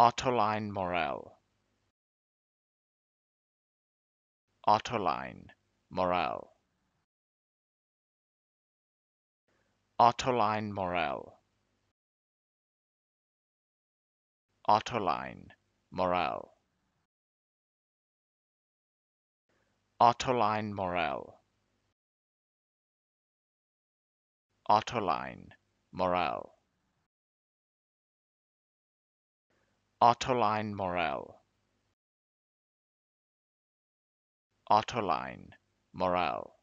Ottoline Morrell. Ottoline Morrell. Ottoline Morrell. Ottoline Morrell. Ottoline Morrell. Ottoline Morrell. Ottoline Morrell. Ottoline Morrell.